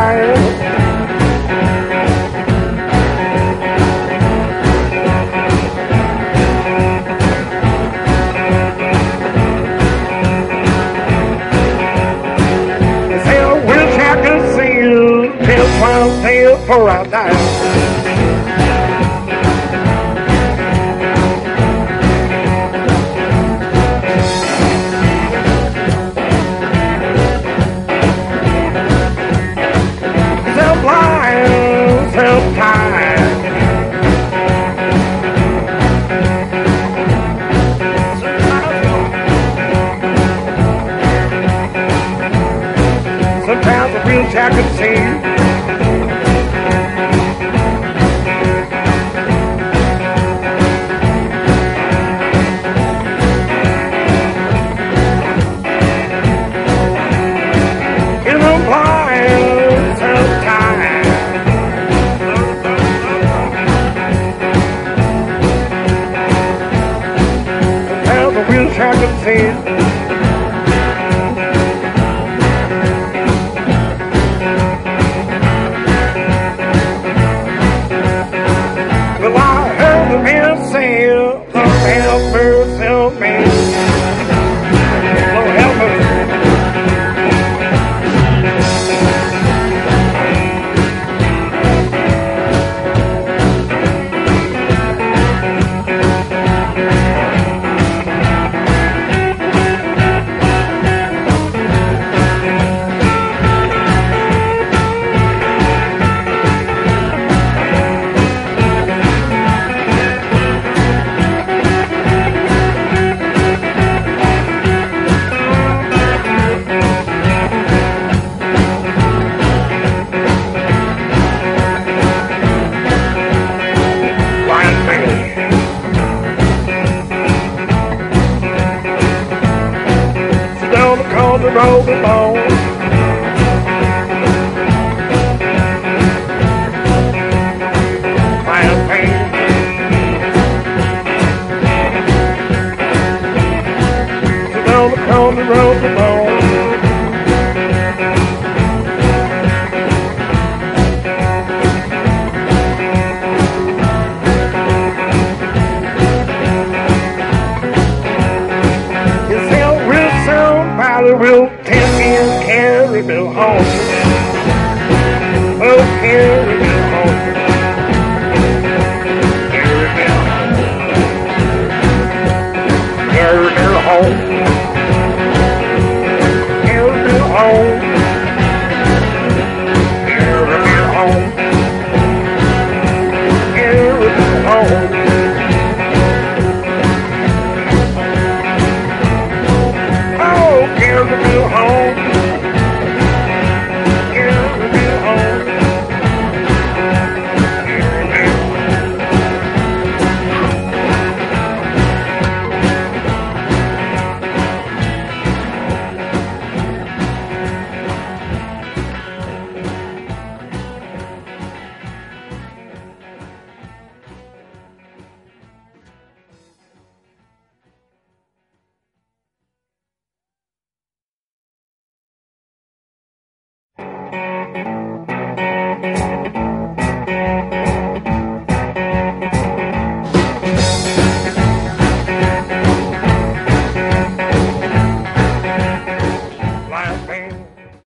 blind. Before I die, so blind, so tired. Sometimes I wish I could see. Wish I could see it. Well, I heard the man say, Lord have mercy on me. Lord have mercy. On the road alone, fire pain. Sit down on the road alone. Will take me and carry me home.